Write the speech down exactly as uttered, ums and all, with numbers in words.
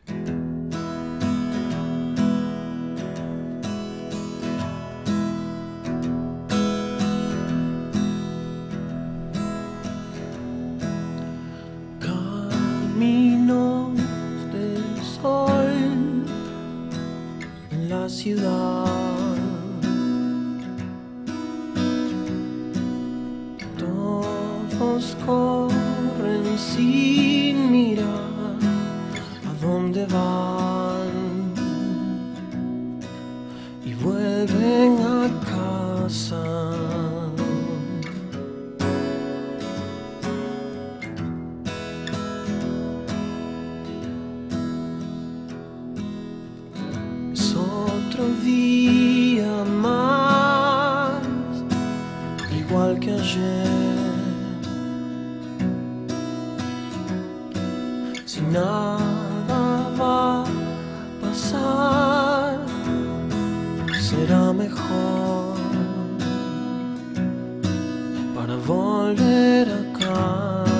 Caminos del sol en la ciudad, todos corren sin mirar a dónde van y vuelven a casa. Es otro día más, igual que ayer, si nada va a pasar, será mejor para volver a casa.